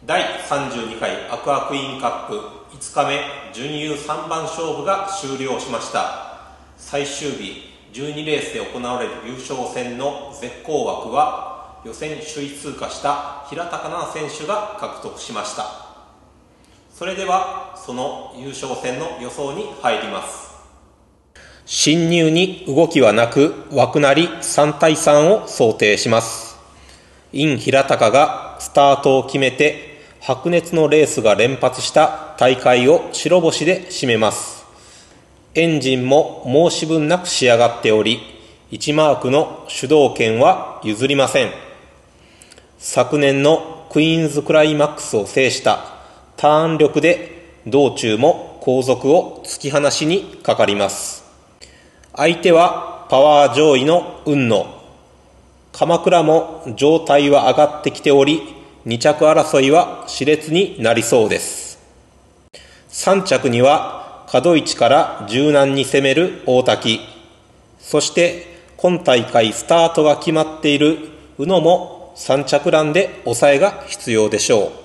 第32回アクアクイーンカップ5日目準優3番勝負が終了しました。最終日12レースで行われる優勝戦の絶好枠は予選首位通過した平高菜選手が獲得しました。それではその優勝戦の予想に入ります。進入に動きはなく枠なり3対3を想定します。イン平高がスタートを決めて白熱のレースが連発した大会を白星で締めます。エンジンも申し分なく仕上がっており、1マークの主導権は譲りません。昨年のクイーンズクライマックスを制したターン力で道中も後続を突き放しにかかります。相手はパワー上位の雲野。鎌倉も状態は上がってきており、2着争いは熾烈になりそうです。3着には角市から柔軟に攻める大滝、そして今大会スタートが決まっている宇野も3着ランで抑えが必要でしょう。